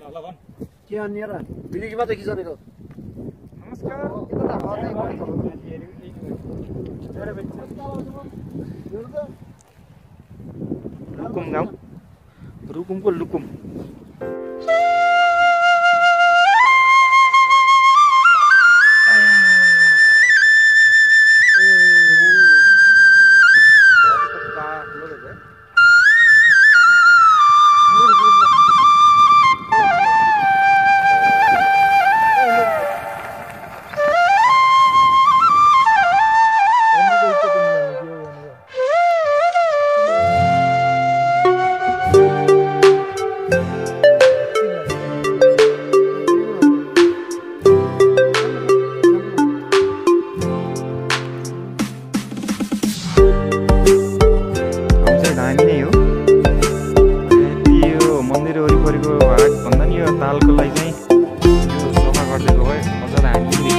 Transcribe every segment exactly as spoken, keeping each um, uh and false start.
के अन्य र बिलिकीमा त खिचनेको नमस्कार लुकुम गाउँ रुकुमको लुकुम तालको लागि चाहिँ यो सफा गरिदिएको भए मजाले हामी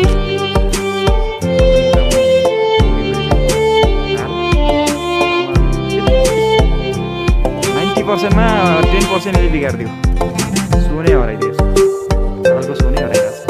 नाइन्टी पर्सेन्टमा टेन पर्सेन्टले बिगारिदियो सोनै हराइदियो तालको सोनै हराइदिएको छ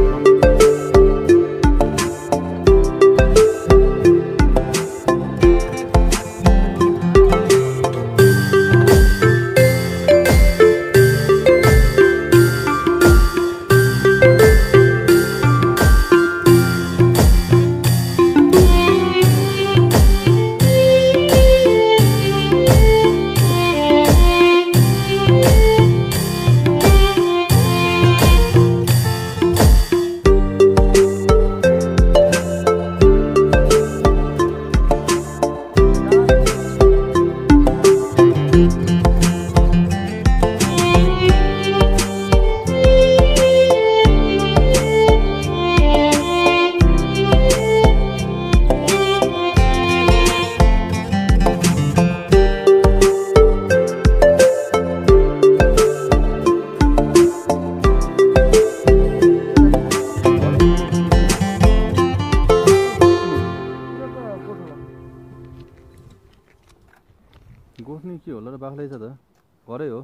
गोठ्ने के होला र बाख्रै छ त घरै हो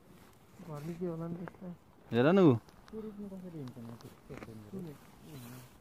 घरले के होला नि हेर न उ कसरी हिँड्छ